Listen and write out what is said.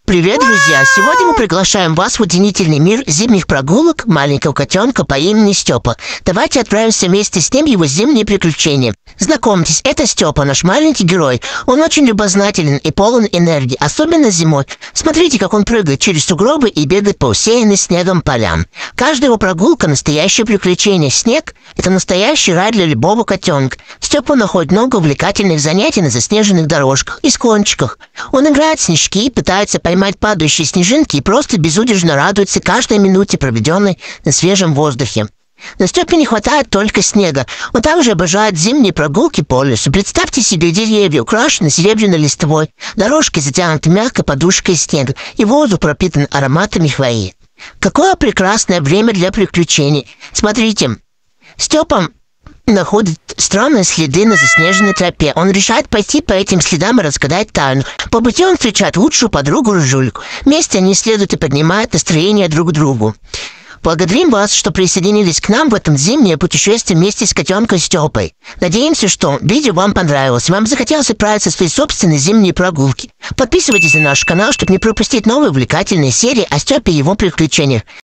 Привет, друзья! Сегодня мы приглашаем вас в удивительный мир зимних прогулок маленького котенка по имени Степа. Давайте отправимся вместе с ним в его зимние приключения. Знакомьтесь, это Степа, наш маленький герой. Он очень любознателен и полон энергии, особенно зимой. Смотрите, как он прыгает через сугробы и бегает по усеянным снегом полям. Каждая его прогулка – настоящее приключение. Снег – это настоящий рай для любого котенка. Степа находит много увлекательных занятий на заснеженных дорожках и склончиках. Он играет в снежки, пытается поймать падающие снежинки и просто безудержно радуется каждой минуте, проведенной на свежем воздухе. Но Степе не хватает только снега. Он также обожает зимние прогулки по лесу. Представьте себе деревья, украшенные серебряной листвой, дорожки затянуты мягкой подушкой снега, и воздух пропитан ароматами хвои. Какое прекрасное время для приключений! Смотрите, Степа находит странные следы на заснеженной тропе. Он решает пойти по этим следам и разгадать тайну. По пути он встречает лучшую подругу Жульку. Вместе они исследуют и поднимают настроение друг другу. Благодарим вас, что присоединились к нам в этом зимнее путешествие вместе с котенком Степой. Надеемся, что видео вам понравилось. Вам захотелось отправиться в свои собственные зимние прогулки. Подписывайтесь на наш канал, чтобы не пропустить новые увлекательные серии о Степе и его приключениях.